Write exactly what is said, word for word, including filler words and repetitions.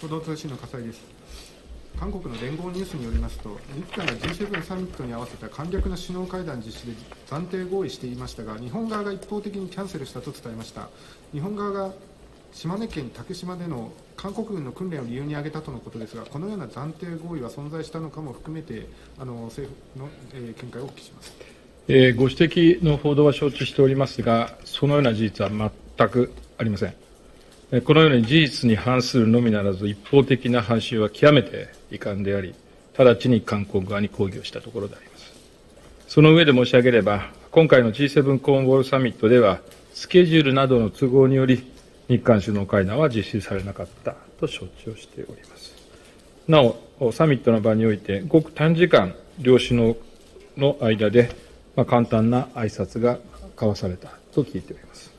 報道通信の笠井です。韓国の連合ニュースによりますと、日韓が ジーセブン サミットに合わせた簡略な首脳会談実施で暫定合意していましたが、日本側が一方的にキャンセルしたと伝えました。日本側が島根県竹島での韓国軍の訓練を理由に挙げたとのことですが、このような暫定合意は存在したのかも含めて、あの政府の、えー、見解をお聞きします。 えー、ご指摘の報道は承知しておりますが、そのような事実は全くありません。このように事実に反するのみならず、一方的な発信は極めて遺憾であり、直ちに韓国側に抗議をしたところであります。その上で申し上げれば、今回の ジーセブン コーンウォールサミットでは、スケジュールなどの都合により、日韓首脳会談は実施されなかったと承知をしております。なお、サミットの場において、ごく短時間、両首脳の間で、まあ、簡単な挨拶が交わされたと聞いております。